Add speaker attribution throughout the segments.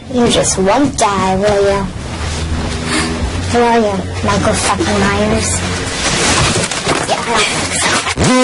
Speaker 1: You just won't die, will you? Who are you, Michael fucking Myers? Yeah, I don't think so.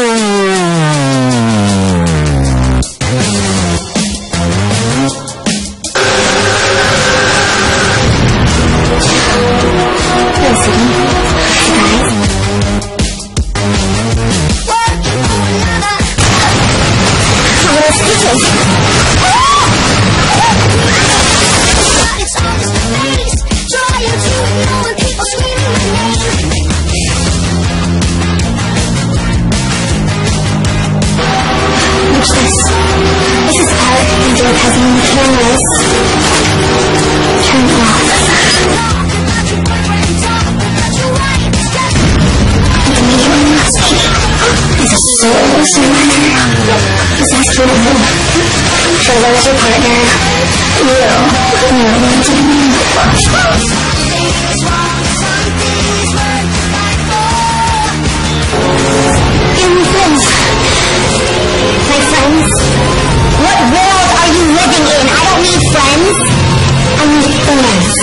Speaker 1: So there's your partner. My friends? What world are you living in? I don't need friends. I need fans.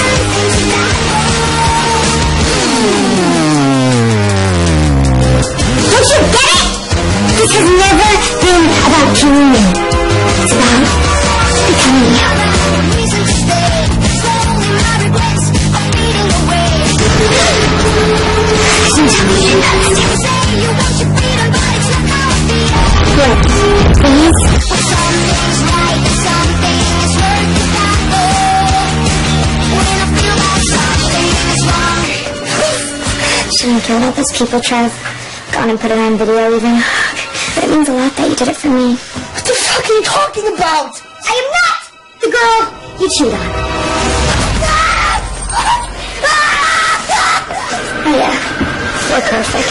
Speaker 1: Don't you get it? This has never been about killing me. It's about becoming you. Don't tell me you know this. What? Please? Shouldn't have killed all those people, Trev. Gone and put it on video even. But it means a lot that you did it for me.
Speaker 2: What the fuck are you talking about?
Speaker 1: I am not the girl you cheated on. Oh yeah, you're perfect.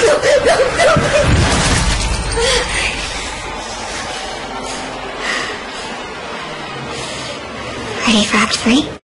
Speaker 1: Ready for Act 3?